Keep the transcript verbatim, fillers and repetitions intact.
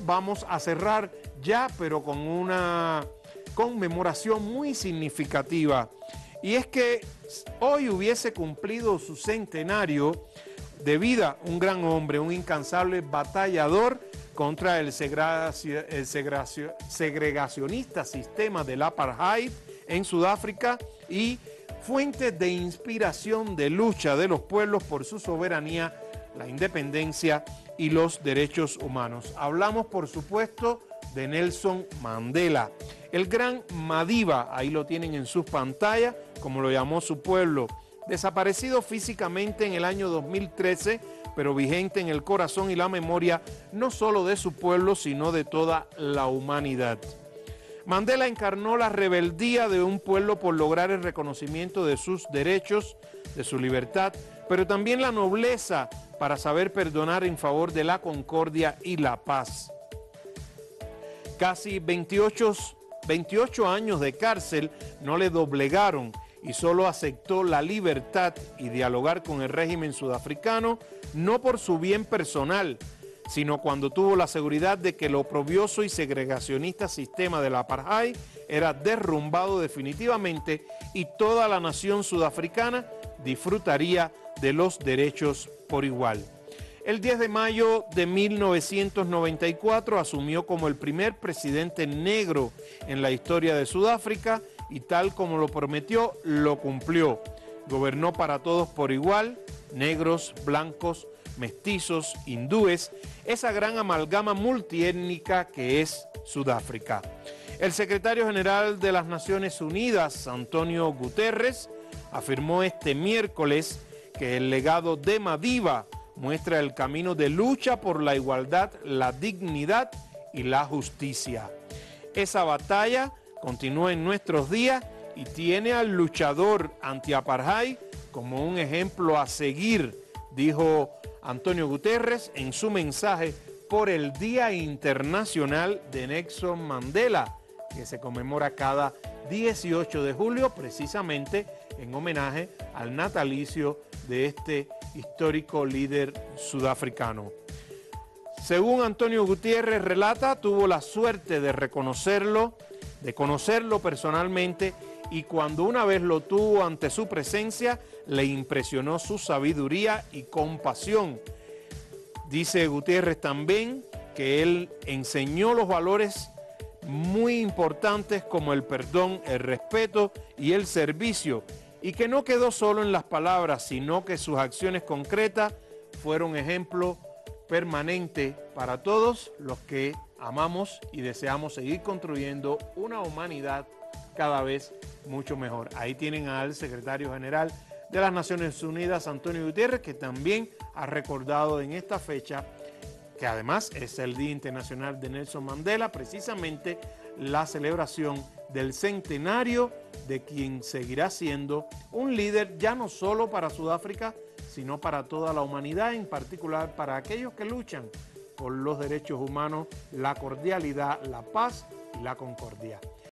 vamos a cerrar ya, pero con una conmemoración muy significativa. Y es que hoy hubiese cumplido su centenario de vida un gran hombre, un incansable batallador contra el, segregacio, el segregacio, segregacionista sistema del apartheid en Sudáfrica y fuente de inspiración de lucha de los pueblos por su soberanía, la independencia y los derechos humanos. Hablamos, por supuesto, de Nelson Mandela, el gran Madiba, ahí lo tienen en sus pantallas, como lo llamó su pueblo, desaparecido físicamente en el año dos mil trece, pero vigente en el corazón y la memoria no solo de su pueblo, sino de toda la humanidad. Mandela encarnó la rebeldía de un pueblo por lograr el reconocimiento de sus derechos, de su libertad, pero también la nobleza para saber perdonar en favor de la concordia y la paz. Casi veintiocho, veintiocho años de cárcel no le doblegaron y solo aceptó la libertad y dialogar con el régimen sudafricano, no por su bien personal, sino cuando tuvo la seguridad de que el oprobioso y segregacionista sistema del apartheid era derrumbado definitivamente y toda la nación sudafricana disfrutaría de los derechos por igual. El diez de mayo de mil novecientos noventa y cuatro asumió como el primer presidente negro en la historia de Sudáfrica y tal como lo prometió, lo cumplió. Gobernó para todos por igual, negros, blancos, mestizos, hindúes, esa gran amalgama multiétnica que es Sudáfrica. El secretario general de las Naciones Unidas, Antonio Guterres, afirmó este miércoles que el legado de Madiba muestra el camino de lucha por la igualdad, la dignidad y la justicia. Esa batalla continúa en nuestros días y tiene al luchador anti-apartheid como un ejemplo a seguir, dijo Antonio Guterres en su mensaje por el Día Internacional de Nelson Mandela, que se conmemora cada dieciocho de julio, precisamente en homenaje al natalicio de este histórico líder sudafricano. Según Antonio Gutiérrez relata, tuvo la suerte de reconocerlo, de conocerlo personalmente, y cuando una vez lo tuvo ante su presencia, le impresionó su sabiduría y compasión. Dice Gutiérrez también que él enseñó los valores muy importantes como el perdón, el respeto y el servicio, y que no quedó solo en las palabras, sino que sus acciones concretas fueron ejemplo permanente para todos los que amamos y deseamos seguir construyendo una humanidad cada vez mucho mejor. Ahí tienen al secretario general de las Naciones Unidas, Antonio Guterres, que también ha recordado en esta fecha, que además es el Día Internacional de Nelson Mandela, precisamente la celebración del centenario de quien seguirá siendo un líder ya no solo para Sudáfrica, sino para toda la humanidad, en particular para aquellos que luchan por los derechos humanos, la cordialidad, la paz y la concordia.